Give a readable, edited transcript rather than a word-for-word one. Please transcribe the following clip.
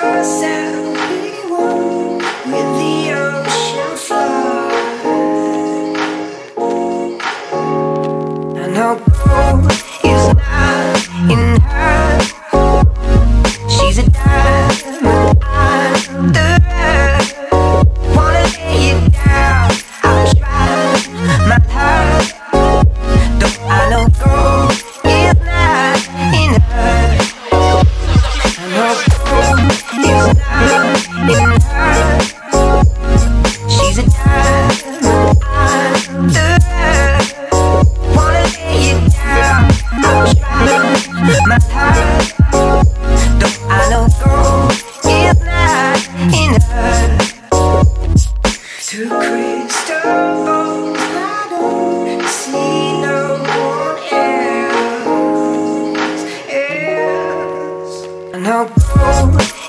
No gold is not in her. She's a diamond under her. Wanna lay it down, I'll try my heart. Though I know gold is not in her. I know gold is not in her. She's a diamond under her. My heart, though I know gold is not in her. Through crystal balls, I don't see no one else. I know gold